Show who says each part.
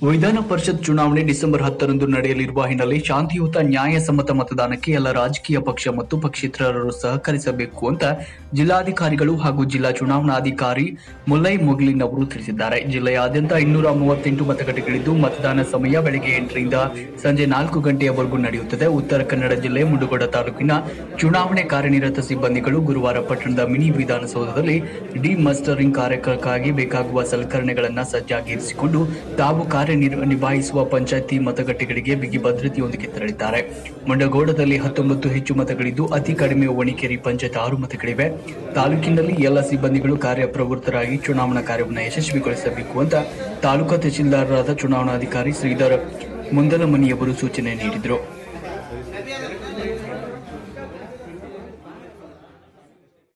Speaker 1: ವಿಧಾನ ಪರಿಷತ್ ಚುನಾವಣೆ ಡಿಸೆಂಬರ್ 10ರಂದು ನಡೆಯಲಿರುವ ಹಿನ್ನೆಲೆ ಶಾಂತಿಯುತ ನ್ಯಾಯಸಮ್ಮತ ಮತದಾನಕ್ಕೆ ಎಲ್ಲ ರಾಜಕೀಯ ಪಕ್ಷ ಮತ್ತು ಪಕ್ಷೇತರರು ಸಹಕರಿಸಬೇಕು ಅಂತ ಜಿಲ್ಲಾಧಿಕಾರಿಗಳು ಹಾಗೂ ಜಿಲ್ಲಾ ಚುನಾವಣಾಧಿಕಾರಿ ಮುಲ್ಲೈ ಮುಗ್ಲಿನ್ ಅವರು ತಿಳಿಸಿದ್ದಾರೆ. ಜಿಲ್ಲೆಯಾದ್ಯಂತ 238 ಮತಗಟ್ಟೆಗಳಿದ್ದು ಮತದಾನ ಸಮಯ ಬೆಳಗ್ಗೆ 8ರಿಂದ ಸಂಜೆ 4 ಗಂಟೆಯವರೆಗೂ ನಡೆಯುತ್ತದೆ. ಉತ್ತರ ಕನ್ನಡ ಜಿಲ್ಲೆ ಮುಂಡಗೋಡ ತಾಲೂಕಿನ ಚುನಾವಣೆ ಕಾರ್ಯನಿರತ ಸಿಬ್ಬಂದಿಗಳು ಗುರುವಾರ ಪಟ್ಟಣದ ಮಿನಿ ವಿಧಾನಸೌಧದಲ್ಲಿ ಡಿಮಸ್ಟರಿಂಗ್ ಕಾರ್ಯಕ್ಕಾಗಿ ಬೇಕಾಗುವ ಸಲಕರಣೆಗಳನ್ನು ಸಜ್ಜಾಗಿರಿಸಿಕೊಂಡು ತಾವು ನಿಭಾಯಿಸುವ ಪಂಚಾಯತಿ ಮತಗಟ್ಟೆಗಳಿಗೆ ಬಿಗಿ ಭದ್ರತೆಯೊಂದಿಗೆ ತೆರಳಿದ್ದಾರೆ. ಮುಂಡಗೋಡದಲ್ಲಿ 19 ಹೆಚ್ಚು ಮತಗಳಿದ್ದು ಅತಿ ಕಡಿಮೆ ಒಣಿಕೇರಿ ಪಂಚಾಯತ್ 6 ಮತಗಳಿವೆ. ತಾಲೂಕಿನಲ್ಲಿ ಎಲ್ಲ ಸಿಬ್ಬಂದಿಗಳು ಕಾರ್ಯಪ್ರವೃತ್ತರಾಗಿ ಚುನಾವಣಾ ಕಾರ್ಯವನ್ನು ಯಶಸ್ವಿಗೊಳಿಸಬೇಕು ಅಂತ ತಾಲೂಕಾ ತಹಶೀಲ್ದಾರರಾದ ಚುನಾವಣಾಧಿಕಾರಿ ಶ್ರೀಧರ್ ಮುಂದಲಮನಿಯವರು ಸೂಚನೆ ನೀಡಿದರು.